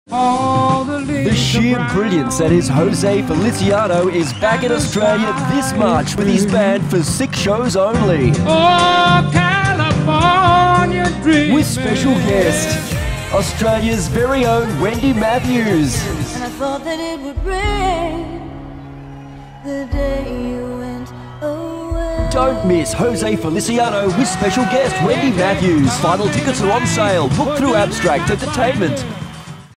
The sheer brilliance that is Jose Feliciano is back in Australia this March with his band for 6 shows only. Oh, California dreaming. With special guest, Australia's very own Wendy Matthews. And I thought that it would rain the day you went away. Don't miss Jose Feliciano with special guest Wendy Matthews. Final tickets are on sale. Book through Abstract Entertainment.